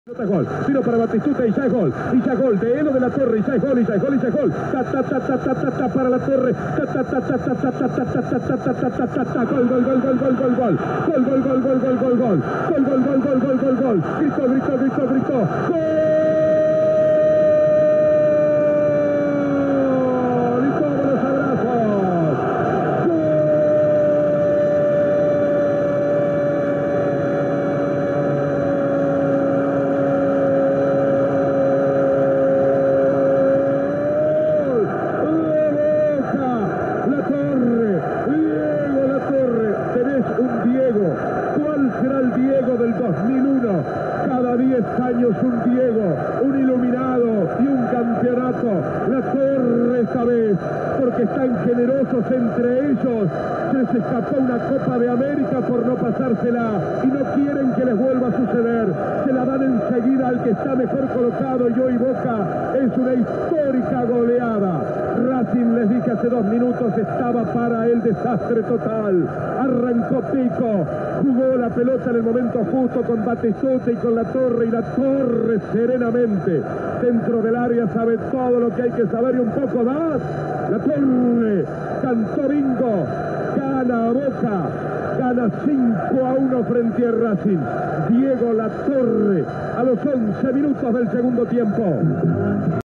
Gol, tiro para Batistuta y ya es gol, de Elo de la Torre, y ya es gol, ta para la Torre, gritó, ¿cuál será el Diego del 2001? Cada 10 años un Diego, un iluminado y un campeonato. La Torre esta vez, porque están generosos entre ellos. Se les escapó una Copa de América por no pasársela y no quieren que les vuelva a suceder. Se la dan enseguida al que está mejor colocado y hoy Boca es una histórica goleada. Racing, les dije hace 2 minutos, estaba para el desastre total. Arrancó Pico, jugó la pelota en el momento justo con Batistuta y con la Torre, y la Torre serenamente dentro del área sabe todo lo que hay que saber y un poco más. La Torre cantó bingo, gana a Boca, gana 5-1 frente a Racing. Diego La Torre a los 11 minutos del segundo tiempo.